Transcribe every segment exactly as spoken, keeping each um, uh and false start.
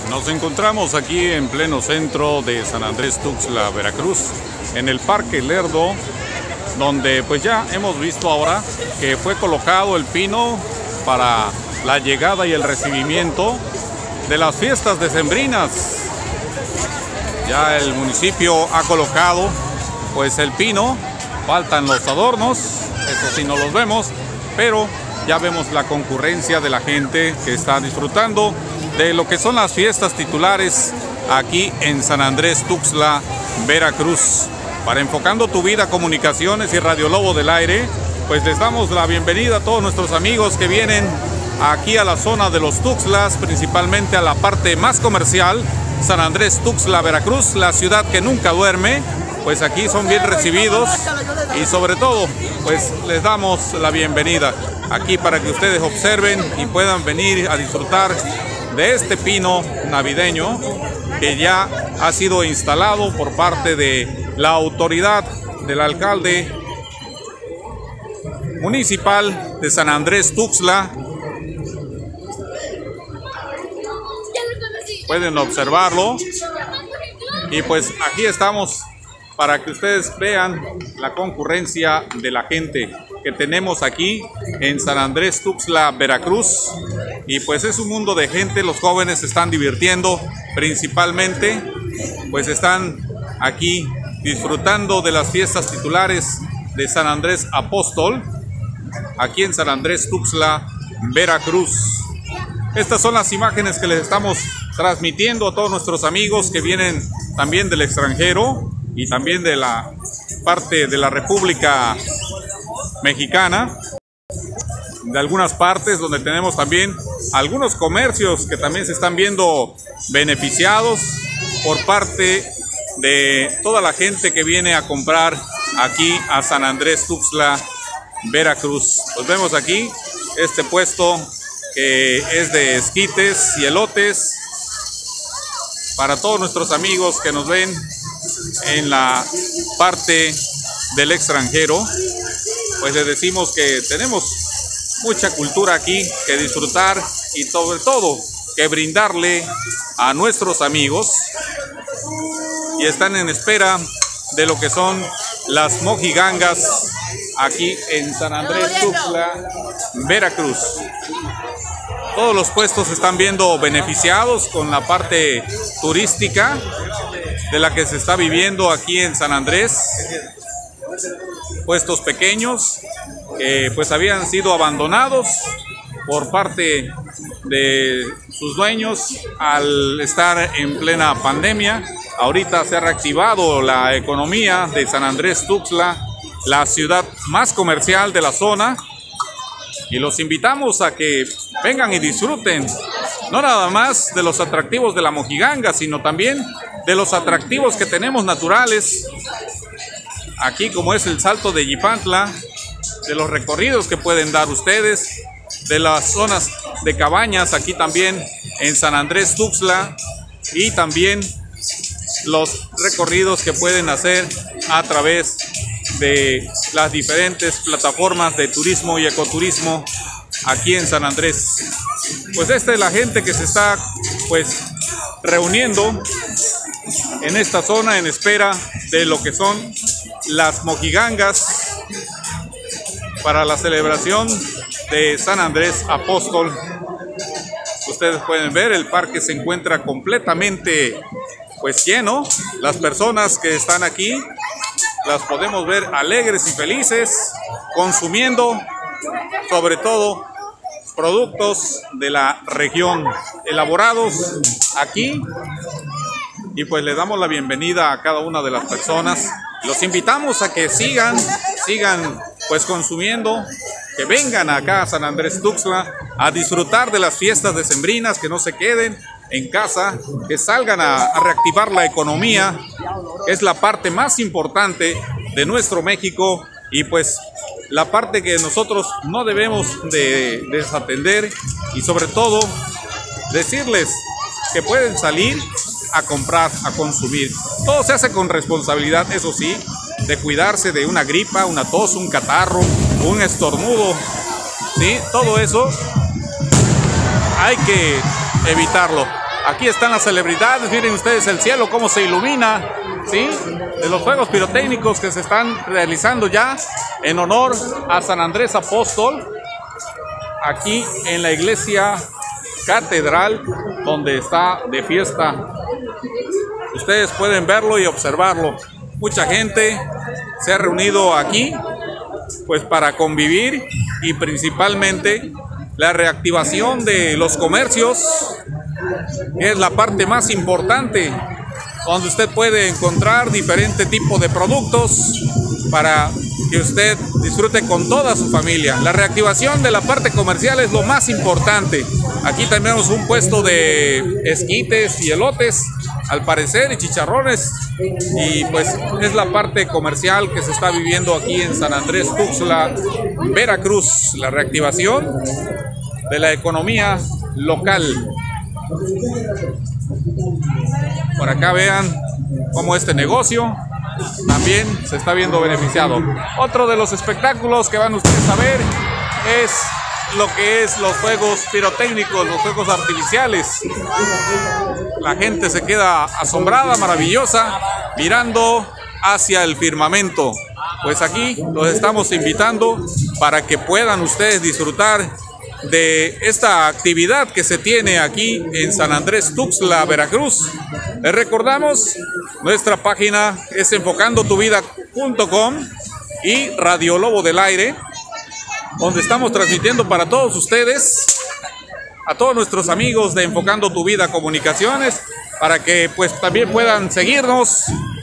Nos encontramos aquí en pleno centro de San Andrés Tuxtla, Veracruz, en el Parque Lerdo, donde pues ya hemos visto ahora que fue colocado el pino para la llegada y el recibimiento de las fiestas decembrinas. Ya el municipio ha colocado pues el pino, faltan los adornos, eso sí no los vemos, pero ya vemos la concurrencia de la gente que está disfrutando de lo que son las fiestas titulares aquí en San Andrés Tuxtla, Veracruz. Para Enfocando tu Vida, Comunicaciones y Radio Lobo del Aire, pues les damos la bienvenida a todos nuestros amigos que vienen aquí a la zona de los Tuxtlas, principalmente a la parte más comercial, San Andrés Tuxtla, Veracruz, la ciudad que nunca duerme. Pues aquí son bien recibidos y sobre todo pues les damos la bienvenida aquí para que ustedes observen y puedan venir a disfrutar de este pino navideño que ya ha sido instalado por parte de la autoridad del alcalde municipal de San Andrés Tuxtla. Pueden observarlo y pues aquí estamos para que ustedes vean la concurrencia de la gente que tenemos aquí en San Andrés Tuxtla, Veracruz. Y pues es un mundo de gente, los jóvenes se están divirtiendo principalmente, pues están aquí disfrutando de las fiestas titulares de San Andrés Apóstol, aquí en San Andrés Tuxtla, Veracruz. Estas son las imágenes que les estamos transmitiendo a todos nuestros amigos que vienen también del extranjero y también de la parte de la República Mexicana, de algunas partes donde tenemos también algunos comercios que también se están viendo beneficiados por parte de toda la gente que viene a comprar aquí a San Andrés Tuxtla, Veracruz. Pues vemos aquí este puesto que es de esquites y elotes para todos nuestros amigos que nos ven en la parte del extranjero. Pues les decimos que tenemos mucha cultura aquí que disfrutar y sobre todo que brindarle a nuestros amigos, y están en espera de lo que son las mojigangas aquí en San Andrés Tuxtla, Veracruz. Todos los puestos se están viendo beneficiados con la parte turística de la que se está viviendo aquí en San Andrés. Puestos pequeños que pues habían sido abandonados por parte de sus dueños al estar en plena pandemia. Ahorita se ha reactivado la economía de San Andrés Tuxtla, la ciudad más comercial de la zona, y los invitamos a que vengan y disfruten no nada más de los atractivos de la mojiganga, sino también de los atractivos que tenemos naturales aquí, como es el Salto de Yipantla, de los recorridos que pueden dar ustedes, de las zonas de cabañas aquí también en San Andrés Tuxtla, y también los recorridos que pueden hacer a través de las diferentes plataformas de turismo y ecoturismo aquí en San Andrés. Pues esta es la gente que se está pues reuniendo en esta zona en espera de lo que son las mojigangas para la celebración de San Andrés Apóstol. Ustedes pueden ver, el parque se encuentra completamente pues lleno. Las personas que están aquí las podemos ver alegres y felices, consumiendo sobre todo productos de la región elaborados aquí. Y pues le damos la bienvenida a cada una de las personas. Los invitamos a que sigan, sigan pues consumiendo, que vengan acá a San Andrés Tuxtla a disfrutar de las fiestas decembrinas, que no se queden en casa, que salgan a, a reactivar la economía. Es la parte más importante de nuestro México y pues la parte que nosotros no debemos de, de desatender, y sobre todo decirles que pueden salir a comprar, a consumir. Todo se hace con responsabilidad, eso sí, de cuidarse de una gripa, una tos, un catarro, un estornudo, ¿sí? Todo eso hay que evitarlo. Aquí están las celebridades, miren ustedes el cielo cómo se ilumina, ¿sí? De los fuegos pirotécnicos que se están realizando ya en honor a San Andrés Apóstol, aquí en la iglesia catedral, donde está de fiesta. Ustedes pueden verlo y observarlo. Mucha gente se ha reunido aquí, pues para convivir, y principalmente la reactivación de los comercios, que es la parte más importante, donde usted puede encontrar diferente tipo de productos para que usted disfrute con toda su familia. La reactivación de la parte comercial es lo más importante. Aquí tenemos un puesto de esquites y elotes, al parecer, y chicharrones, y pues es la parte comercial que se está viviendo aquí en San Andrés Tuxtla, Veracruz, la reactivación de la economía local. Por acá vean cómo este negocio también se está viendo beneficiado. Otro de los espectáculos que van ustedes a ver es lo que es los fuegos pirotécnicos, los fuegos artificiales. La gente se queda asombrada, maravillosa, mirando hacia el firmamento. Pues aquí los estamos invitando para que puedan ustedes disfrutar de esta actividad que se tiene aquí en San Andrés Tuxtla, Veracruz. Les recordamos, nuestra página es enfocando tu vida punto com y Radio Lobo del Aire, donde estamos transmitiendo para todos ustedes, a todos nuestros amigos de Enfocando Tu Vida Comunicaciones, para que pues también puedan seguirnos.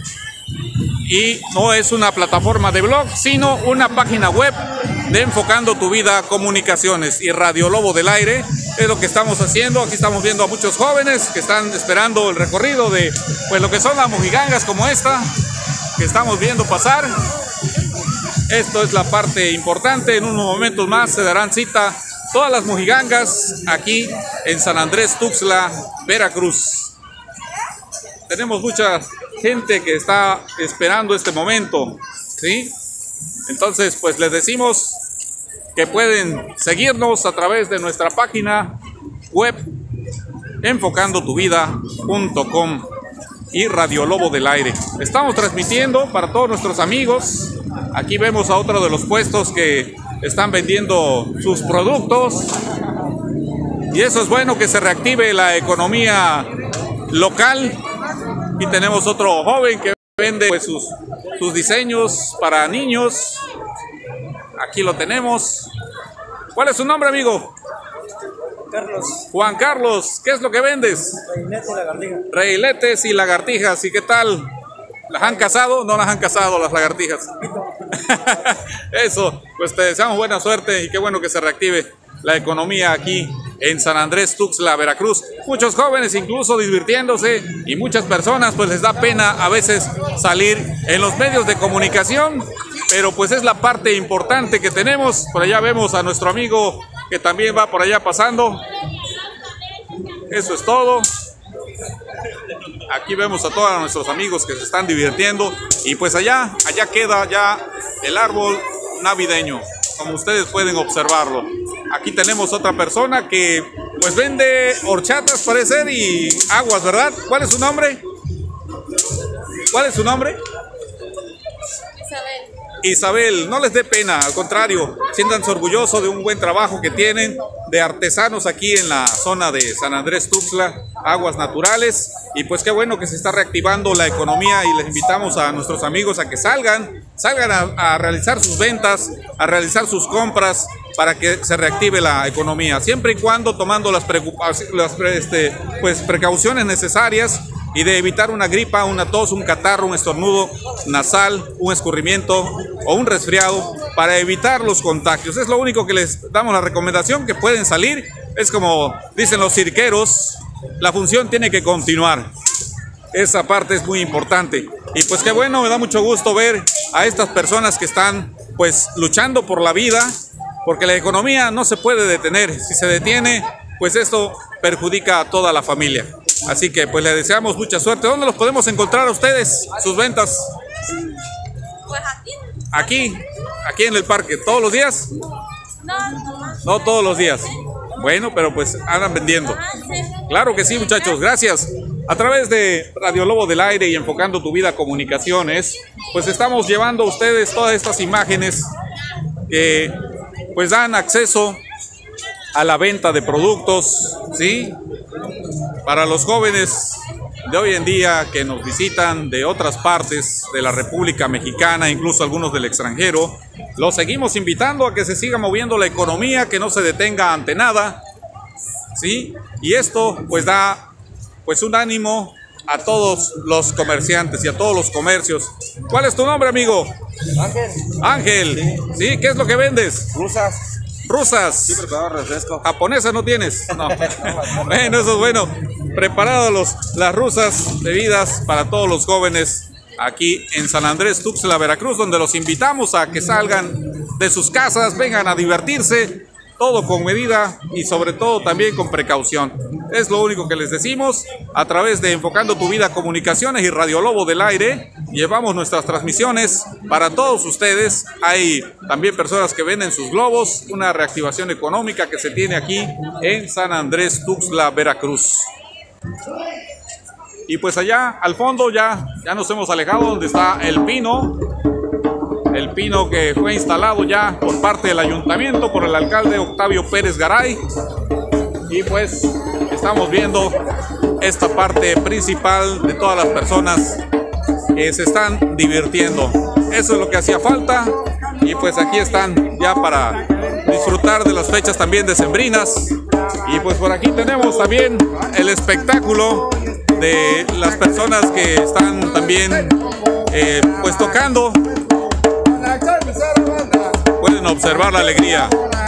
Y no es una plataforma de blog, sino una página web de Enfocando Tu Vida Comunicaciones, y Radio Lobo del Aire es lo que estamos haciendo. Aquí estamos viendo a muchos jóvenes que están esperando el recorrido de pues lo que son las mojigangas como esta que estamos viendo pasar. Esto es la parte importante. En unos momentos más se darán cita todas las mojigangas aquí en San Andrés Tuxtla, Veracruz. Tenemos mucha gente que está esperando este momento, ¿sí? Entonces, pues les decimos que pueden seguirnos a través de nuestra página web enfocando tu vida punto com y Radio Lobo del Aire. Estamos transmitiendo para todos nuestros amigos. Aquí vemos a otro de los puestos que están vendiendo sus productos, y eso es bueno, que se reactive la economía local. Aquí tenemos otro joven que vende pues, sus, sus diseños para niños. Aquí lo tenemos. ¿Cuál es su nombre, amigo? Carlos. Juan Carlos, ¿qué es lo que vendes? Reiletes y lagartijas. Reiletes y lagartijas. ¿Y qué tal? ¿Las han cazado? No las han cazado las lagartijas. Eso, pues te deseamos buena suerte y qué bueno que se reactive la economía aquí en San Andrés Tuxtla, Veracruz. Muchos jóvenes incluso divirtiéndose, y muchas personas pues les da pena a veces salir en los medios de comunicación, pero pues es la parte importante que tenemos. Por allá vemos a nuestro amigo que también va por allá pasando. Eso es todo. Aquí vemos a todos nuestros amigos que se están divirtiendo, y pues allá, allá queda ya el árbol navideño, como ustedes pueden observarlo. Aquí tenemos otra persona que pues vende horchatas, parece, y aguas, ¿verdad? ¿Cuál es su nombre? ¿Cuál es su nombre? Isabel. Isabel, no les dé pena, al contrario, siéntanse orgullosos de un buen trabajo que tienen de artesanos aquí en la zona de San Andrés Tuxtla, aguas naturales, y pues qué bueno que se está reactivando la economía, y les invitamos a nuestros amigos a que salgan, salgan a, a realizar sus ventas, a realizar sus compras, para que se reactive la economía, siempre y cuando tomando las, las este, pues, precauciones necesarias, y de evitar una gripa, una tos, un catarro, un estornudo nasal, un escurrimiento o un resfriado, para evitar los contagios. Es lo único que les damos la recomendación, que pueden salir. Es como dicen los cirqueros, la función tiene que continuar. Esa parte es muy importante. Y pues qué bueno, me da mucho gusto ver a estas personas que están pues luchando por la vida, porque la economía no se puede detener. Si se detiene, pues esto perjudica a toda la familia. Así que pues les deseamos mucha suerte. ¿Dónde los podemos encontrar a ustedes, sus ventas? Pues aquí. Aquí, aquí en el parque, ¿todos los días? No, no más. No todos los días. Bueno, pero pues andan vendiendo. Claro que sí, muchachos, gracias. A través de Radio Lobo del Aire y Enfocando tu Vida Comunicaciones, pues estamos llevando a ustedes todas estas imágenes que pues dan acceso a la venta de productos, ¿sí? Para los jóvenes de hoy en día que nos visitan de otras partes de la República Mexicana, incluso algunos del extranjero, los seguimos invitando a que se siga moviendo la economía, que no se detenga ante nada, ¿sí? Y esto pues da pues un ánimo a todos los comerciantes y a todos los comercios. ¿Cuál es tu nombre, amigo? Ángel. Ángel, ¿sí? ¿Qué es lo que vendes? Rusas. Rusas. Sí, preparado refresco. ¿Japonesas no tienes? No. Bueno, eso es bueno. Preparados los, las rusas bebidas para todos los jóvenes aquí en San Andrés Tuxtla, Veracruz, donde los invitamos a que salgan de sus casas, vengan a divertirse, todo con medida y sobre todo también con precaución. Es lo único que les decimos. A través de Enfocando tu Vida Comunicaciones y Radio Lobo del Aire, llevamos nuestras transmisiones para todos ustedes. Hay también personas que venden sus globos, una reactivación económica que se tiene aquí en San Andrés Tuxtla, Veracruz. Y pues allá al fondo ya, ya nos hemos alejado donde está el pino. El pino que fue instalado ya por parte del ayuntamiento, por el alcalde Octavio Pérez Garay. Y pues estamos viendo esta parte principal de todas las personas que se están divirtiendo. Eso es lo que hacía falta. Y pues aquí están ya para disfrutar de las fechas también decembrinas. Y pues por aquí tenemos también el espectáculo de las personas que están también eh, pues tocando. Pueden observar la alegría.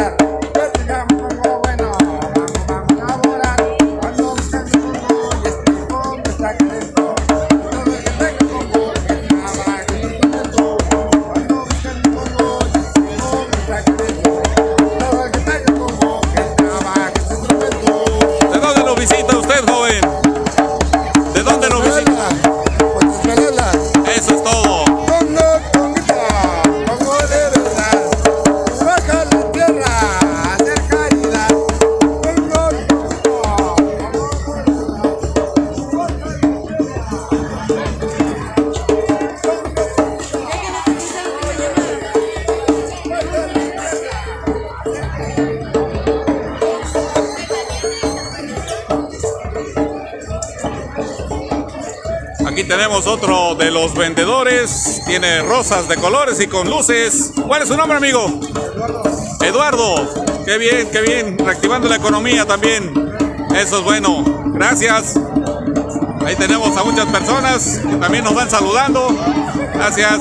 ¿De dónde nos visita usted, joven? ¿De dónde nos visita? Eso es todo. Aquí tenemos otro de los vendedores, tiene rosas de colores y con luces. ¿Cuál es su nombre, amigo? Eduardo. Eduardo, qué bien, qué bien, reactivando la economía también. Eso es bueno, gracias. Ahí tenemos a muchas personas que también nos van saludando. Gracias.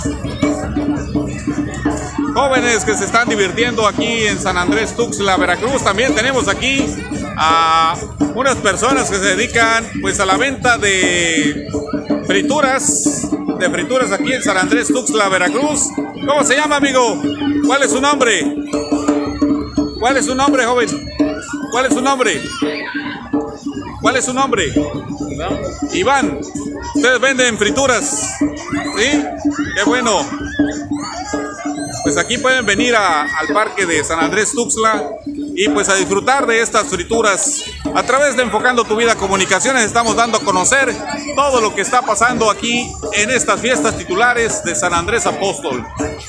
Jóvenes que se están divirtiendo aquí en San Andrés Tuxtla, Veracruz. También tenemos aquí a unas personas que se dedican pues a la venta de frituras, de frituras aquí en San Andrés Tuxtla, Veracruz. ¿Cómo se llama, amigo? ¿Cuál es su nombre? ¿Cuál es su nombre, joven? ¿Cuál es su nombre? ¿Cuál es su nombre? Iván. Iván. Ustedes venden frituras, ¿sí? Qué bueno. Pues aquí pueden venir a, al parque de San Andrés Tuxtla y pues a disfrutar de estas frituras. A través de Enfocando tu Vida Comunicaciones estamos dando a conocer todo lo que está pasando aquí en estas fiestas titulares de San Andrés Apóstol.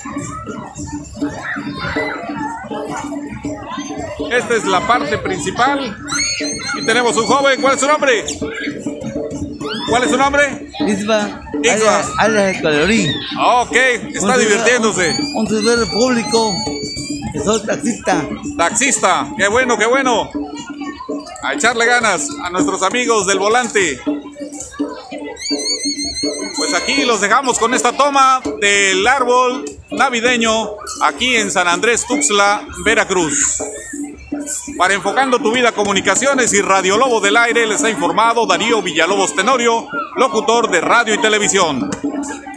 Esta es la parte principal y tenemos un joven. ¿Cuál es su nombre? ¿Cuál es su nombre? Isba, Isba. alias el Colorín. Ok, está Un divirtiéndose. Un, un servidor público, que soy taxista. Taxista, qué bueno, qué bueno. A echarle ganas a nuestros amigos del volante. Pues aquí los dejamos con esta toma del árbol navideño aquí en San Andrés Tuxtla, Veracruz. Para Enfocando tu Vida Comunicaciones y Radio Lobo del Aire les ha informado Darío Villalobos Tenorio, locutor de radio y televisión.